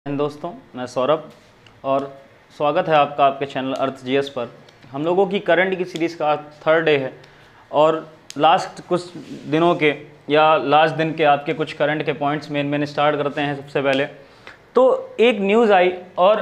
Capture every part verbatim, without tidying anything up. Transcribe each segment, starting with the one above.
दोस्तों, मैं सौरभ और स्वागत है आपका आपके चैनल अर्थ जीएस पर। हम लोगों की करंट की सीरीज़ का थर्ड डे है और लास्ट कुछ दिनों के या लास्ट दिन के आपके कुछ करंट के पॉइंट्स में मैंने स्टार्ट करते हैं। सबसे पहले तो एक न्यूज़ आई और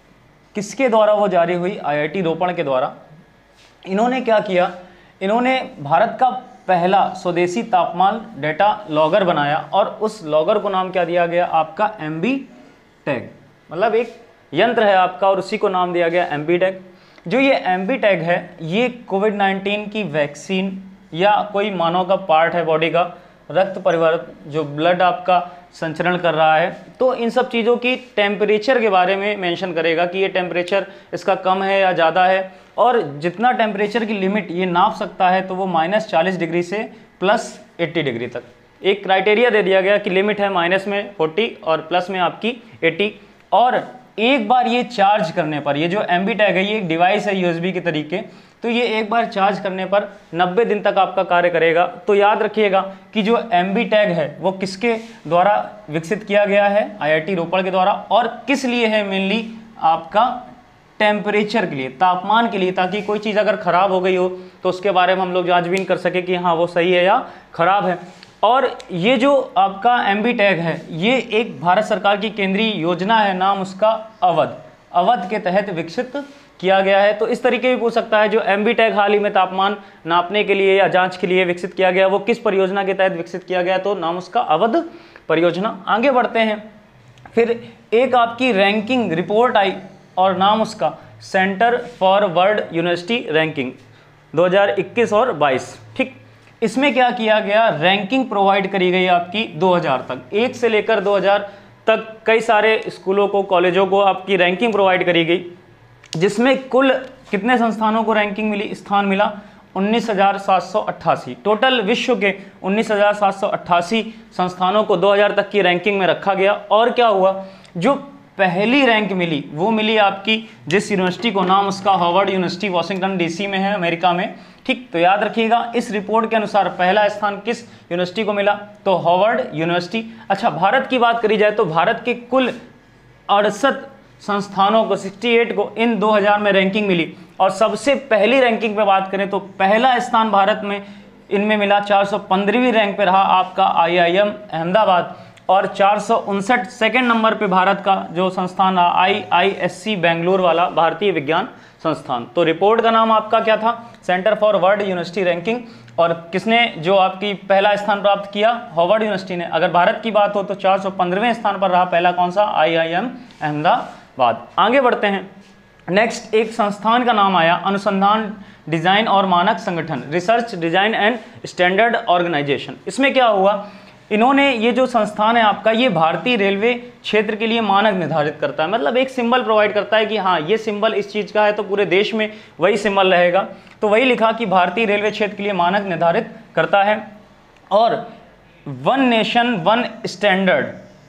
किसके द्वारा वो जारी हुई, आईआईटी रोपण के द्वारा। इन्होंने क्या किया, इन्होंने भारत का पहला स्वदेशी तापमान डेटा लॉगर बनाया और उस लॉगर को नाम क्या दिया गया आपका एमबी टैग, मतलब एक यंत्र है आपका और उसी को नाम दिया गया एमबी टैग। जो ये एमबी टैग है ये कोविड नाइन्टीन की वैक्सीन या कोई मानव का पार्ट है बॉडी का, रक्त परिवर्तन जो ब्लड आपका संचरण कर रहा है, तो इन सब चीज़ों की टेम्परेचर के बारे में मेंशन करेगा कि ये टेम्परेचर इसका कम है या ज़्यादा है, और जितना टेम्परेचर की लिमिट ये नाप सकता है तो वो माइनस चालीस डिग्री से प्लस एट्टी डिग्री तक। एक क्राइटेरिया दे दिया गया कि लिमिट है माइनस में फोर्टी और प्लस में आपकी एट्टी। और एक बार ये चार्ज करने पर, ये जो एमबी टैग है ये एक डिवाइस है यूएसबी के तरीके, तो ये एक बार चार्ज करने पर नब्बे दिन तक आपका कार्य करेगा। तो याद रखिएगा कि जो एमबी टैग है वो किसके द्वारा विकसित किया गया है, आईआईटी रोपड़ के द्वारा, और किस लिए है, मेनली आपका टेम्परेचर के लिए, तापमान के लिए, ताकि कोई चीज़ अगर ख़राब हो गई हो तो उसके बारे में हम लोग जांचबीन कर सके कि हाँ वो सही है या ख़राब है। और ये जो आपका एमबी टैग है ये एक भारत सरकार की केंद्रीय योजना है, नाम उसका अवध, अवध के तहत विकसित किया गया है। तो इस तरीके भी पूछ सकता है जो एमबी टैग हाल ही में तापमान नापने के लिए या जांच के लिए विकसित किया गया वो किस परियोजना के तहत विकसित किया गया, तो नाम उसका अवध परियोजना। आगे बढ़ते हैं, फिर एक आपकी रैंकिंग रिपोर्ट आई और नाम उसका centre for world university ranking दो हज़ार इक्कीस और बाईस। ठीक, इसमें क्या किया गया, रैंकिंग प्रोवाइड करी गई आपकी दो हज़ार तक, एक से लेकर दो हज़ार तक कई सारे स्कूलों को, कॉलेजों को आपकी रैंकिंग प्रोवाइड करी गई, जिसमें कुल कितने संस्थानों को रैंकिंग मिली, स्थान मिला उन्नीस हज़ार सात सौ अट्ठासी। टोटल विश्व के उन्नीस हज़ार सात सौ अट्ठासी संस्थानों को दो हज़ार तक की रैंकिंग में रखा गया। और क्या हुआ, जो पहली रैंक मिली वो मिली आपकी जिस यूनिवर्सिटी को, नाम उसका हार्वर्ड यूनिवर्सिटी वाशिंगटन डीसी में है, अमेरिका में। ठीक, तो याद रखिएगा इस रिपोर्ट के अनुसार पहला स्थान किस यूनिवर्सिटी को मिला, तो हार्वर्ड यूनिवर्सिटी। अच्छा, भारत की बात करी जाए तो भारत के कुल अड़सठ संस्थानों को, अड़सठ को इन दो हज़ार में रैंकिंग मिली। और सबसे पहली रैंकिंग पे बात करें तो पहला स्थान भारत में इनमें मिला, चार सौ पंद्रहवीं रैंक पे रहा आपका आईआईएम अहमदाबाद, और चार सौ उनसठ सेकेंड नंबर पे भारत का जो संस्थान रहा आईआईएससी बेंगलुरु वाला भारतीय विज्ञान संस्थान। तो रिपोर्ट का नाम आपका क्या था, centre for world university ranking, और किसने जो आपकी पहला स्थान प्राप्त किया, हार्वर्ड यूनिवर्सिटी ने। अगर भारत की बात हो तो चार सौ पंद्रहवें स्थान पर रहा पहला, कौन सा, आईआईएम अहमदाबाद। आगे बढ़ते हैं, नेक्स्ट एक संस्थान का नाम आया, अनुसंधान डिजाइन और मानक संगठन, research design and standard organisation. इसमें क्या हुआ, इन्होंने, ये जो संस्थान है आपका ये भारतीय रेलवे क्षेत्र के लिए मानक निर्धारित करता है, मतलब एक सिंबल प्रोवाइड करता है कि हाँ ये सिंबल इस चीज़ का है तो पूरे देश में वही सिंबल रहेगा। तो वही लिखा कि भारतीय रेलवे क्षेत्र के लिए मानक निर्धारित करता है। और वन नेशन वन स्टैंडर्ड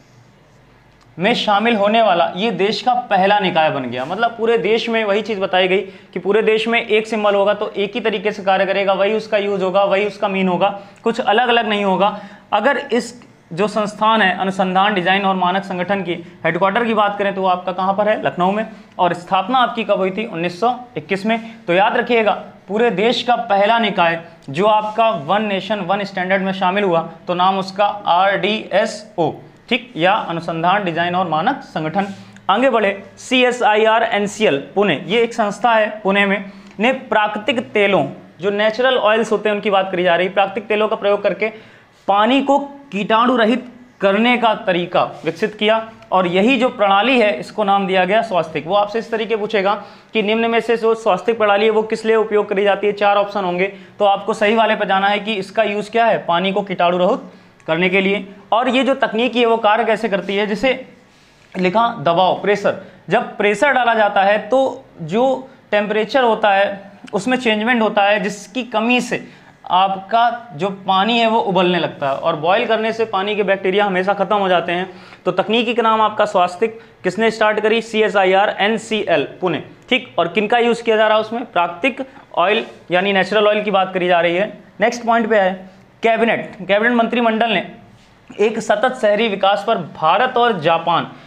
में शामिल होने वाला ये देश का पहला निकाय बन गया, मतलब पूरे देश में वही चीज़ बताई गई कि पूरे देश में एक सिंबल होगा तो एक ही तरीके से कार्य करेगा, वही उसका यूज होगा, वही उसका मीन होगा, कुछ अलग अलग नहीं होगा। अगर इस जो संस्थान है अनुसंधान डिजाइन और मानक संगठन की हेडक्वार्टर की बात करें तो वो आपका कहाँ पर है, लखनऊ में, और स्थापना आपकी कब हुई थी, उन्नीस सौ इक्कीस में। तो याद रखिएगा पूरे देश का पहला निकाय जो आपका वन नेशन वन स्टैंडर्ड में शामिल हुआ तो नाम उसका आर डी एस ओ, ठीक, या अनुसंधान डिजाइन और मानक संगठन। आगे बढ़े, C S I R N C L Pune, ये एक संस्था है पुणे में, ने प्राकृतिक तेलों, जो नेचुरल ऑयल्स होते हैं उनकी बात करी जा रही है, प्राकृतिक तेलों का प्रयोग करके पानी को कीटाणु रहित करने का तरीका विकसित किया। और यही जो प्रणाली है इसको नाम दिया गया स्वास्तिक। वो आपसे इस तरीके पूछेगा कि निम्न में से जो स्वास्तिक प्रणाली है वो किस लिए उपयोग करी जाती है, चार ऑप्शन होंगे तो आपको सही वाले पर जाना है कि इसका यूज क्या है, पानी को कीटाणु रहित करने के लिए। और ये जो तकनीकी है वो कार्य कैसे करती है, जिसे लिखा दबाव, प्रेशर, जब प्रेशर डाला जाता है तो जो टेम्परेचर होता है उसमें चेंजमेंट होता है, जिसकी कमी से आपका जो पानी है वो उबलने लगता है, और बॉईल करने से पानी के बैक्टीरिया हमेशा खत्म हो जाते हैं। तो तकनीकी का नाम आपका स्वास्तिक, किसने स्टार्ट करी, C S I R N C L Pune. ठीक, और किनका यूज किया जा रहा है उसमें, प्राकृतिक ऑयल यानी नेचुरल ऑयल की बात करी जा रही है। नेक्स्ट पॉइंट पे है कैबिनेट, कैबिनेट मंत्रिमंडल ने एक सतत शहरी विकास पर भारत और जापान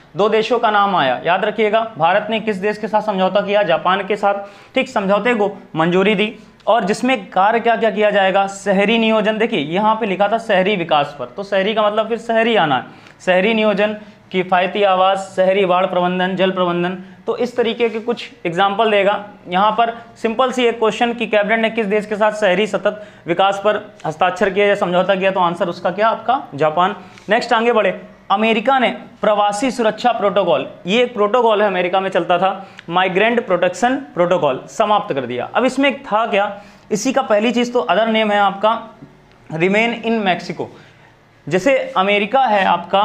दो देशों का नाम आया, याद रखिएगा, भारत ने किस देश के साथ समझौता किया, जापान के साथ, ठीक, समझौते को मंजूरी दी और जिसमें कार्य क्या क्या किया जाएगा, शहरी नियोजन, देखिए यहाँ पे लिखा था शहरी विकास पर, तो शहरी का मतलब फिर शहरी आना है, शहरी नियोजन, किफ़ायती आवास, शहरी बाढ़ प्रबंधन, जल प्रबंधन, तो इस तरीके के कुछ एग्जाम्पल देगा। यहाँ पर सिंपल सी एक क्वेश्चन कि कैबिनेट ने किस देश के साथ शहरी सतत विकास पर हस्ताक्षर किया या समझौता किया, तो आंसर उसका क्या आपका जापान। नेक्स्ट आगे बढ़े, अमेरिका ने प्रवासी सुरक्षा प्रोटोकॉल, ये एक प्रोटोकॉल है अमेरिका में चलता था, माइग्रेंट प्रोटेक्शन प्रोटोकॉल, समाप्त कर दिया। अब इसमें था क्या, इसी का पहली चीज़ तो अदर नेम है आपका रिमेन इन मैक्सिको। जैसे अमेरिका है आपका,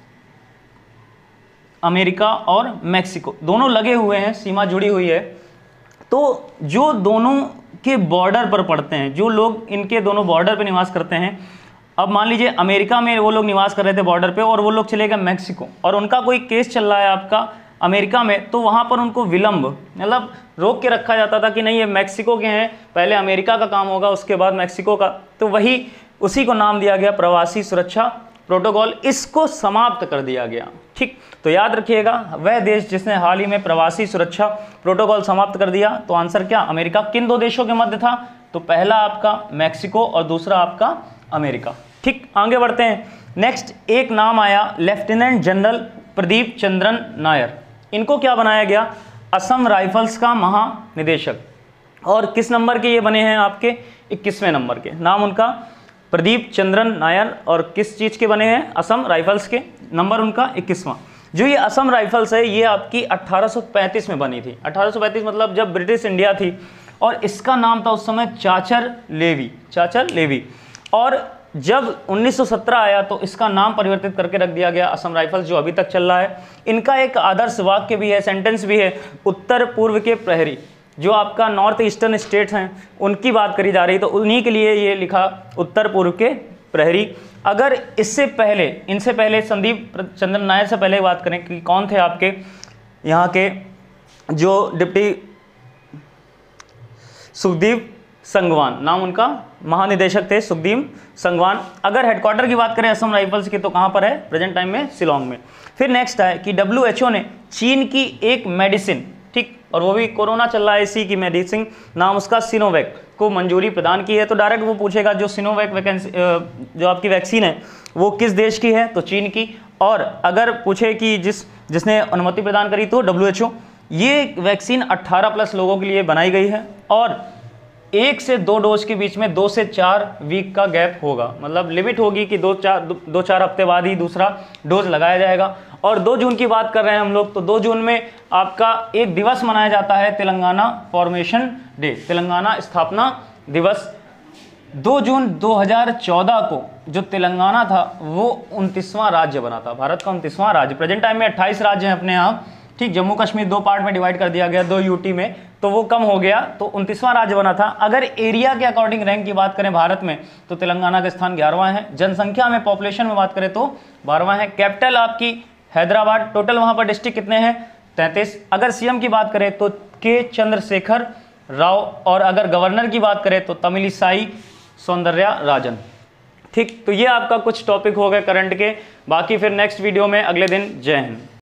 अमेरिका और मैक्सिको दोनों लगे हुए हैं, सीमा जुड़ी हुई है, तो जो दोनों के बॉर्डर पर पड़ते हैं, जो लोग इनके दोनों बॉर्डर पर निवास करते हैं, अब मान लीजिए अमेरिका में वो लोग निवास कर रहे थे बॉर्डर पे और वो लोग चले गए मैक्सिको और उनका कोई केस चल रहा है आपका अमेरिका में, तो वहाँ पर उनको विलंब मतलब रोक के रखा जाता था कि नहीं ये मैक्सिको के हैं, पहले अमेरिका का काम होगा उसके बाद मैक्सिको का, तो वही उसी को नाम दिया गया प्रवासी सुरक्षा प्रोटोकॉल, इसको समाप्त कर दिया गया। ठीक, तो याद रखिएगा वह देश जिसने हाल ही में प्रवासी सुरक्षा प्रोटोकॉल समाप्त कर दिया, तो आंसर क्या, अमेरिका। किन दो देशों के मध्य था, तो पहला आपका मैक्सिको और दूसरा आपका अमेरिका। ठीक, आगे बढ़ते हैं। नेक्स्ट एक नाम आया लेफ्टिनेंट जनरल प्रदीप चंद्रन नायर, इनको क्या बनाया गया, असम राइफल्स का महानिदेशक, और किस नंबर के ये बने हैं आपके, इक्कीसवें नंबर के, नाम उनका प्रदीप चंद्रन नायर, और किस चीज़ के बने हैं, असम राइफल्स के, नंबर उनका इक्कीसवां। जो ये असम राइफल्स है ये आपकी अट्ठारह सौ पैंतीस में बनी थी, अट्ठारह सौ पैंतीस मतलब जब ब्रिटिश इंडिया थी, और इसका नाम था उस समय चाचर लेवी, चाचर लेवी, और जब उन्नीस सौ सत्रह आया तो इसका नाम परिवर्तित करके रख दिया गया असम राइफल्स, जो अभी तक चल रहा है। इनका एक आदर्श वाक्य भी है, सेंटेंस भी है, उत्तर पूर्व के प्रहरी, जो आपका नॉर्थ ईस्टर्न स्टेट्स हैं उनकी बात करी जा रही, तो उन्हीं के लिए ये लिखा उत्तर पूर्व के प्रहरी। अगर इससे पहले, इनसे पहले संदीप चंद्रन नायर से पहले बात करें कि कौन थे आपके यहाँ के जो डिप्टी, सुखदीप संगवान, नाम उनका महानिदेशक थे सुखदीप संगवान। अगर हेडक्वार्टर की बात करें असम राइफल्स की तो कहाँ पर है, प्रेजेंट टाइम में शिलोंग में। फिर नेक्स्ट है कि डब्ल्यू एच ओ ने चीन की एक मेडिसिन, ठीक, और वो भी कोरोना चल रहा है इसी की मेडिसिन, नाम उसका सिनोवैक, को मंजूरी प्रदान की है। तो डायरेक्ट वो पूछेगा जो सिनोवैक वैकेंसी जो आपकी वैक्सीन है वो किस देश की है, तो चीन की। और अगर पूछे कि जिस जिसने अनुमति प्रदान करी तो डब्ल्यू एच ओ, ये वैक्सीन अट्ठारह प्लस लोगों के लिए बनाई गई है और एक से दो डोज के बीच में दो से चार वीक का गैप होगा, मतलब लिमिट होगी कि दो चार दो, दो चार हफ्ते बाद ही दूसरा डोज लगाया जाएगा। और दो जून की बात कर रहे हैं हम लोग, तो दो जून में आपका एक दिवस मनाया जाता है तेलंगाना फॉर्मेशन डे, तेलंगाना स्थापना दिवस। दो जून दो हज़ार चौदह को जो तेलंगाना था वो उनतीसवां राज्य बना था, भारत का उनतीसवां राज्य। प्रेजेंट टाइम में अट्ठाईस राज्य हैं अपने यहाँ, ठीक, जम्मू कश्मीर दो पार्ट में डिवाइड कर दिया गया, दो यूटी में, तो वो कम हो गया, तो उनतीसवां राज्य बना था। अगर एरिया के अकॉर्डिंग रैंक की बात करें भारत में तो तेलंगाना का स्थान ग्यारहवां है। जनसंख्या में, पॉपुलेशन में बात करें तो बारहवां है। कैपिटल आपकी हैदराबाद, टोटल वहाँ पर डिस्ट्रिक्ट कितने हैं, तैंतीस। अगर सीएम की बात करें तो के चंद्रशेखर राव, और अगर गवर्नर की बात करें तो तमिलिसाई सौंदर्या राजन। ठीक, तो ये आपका कुछ टॉपिक हो गए करंट के, बाकी फिर नेक्स्ट वीडियो में अगले दिन। जय हिंद।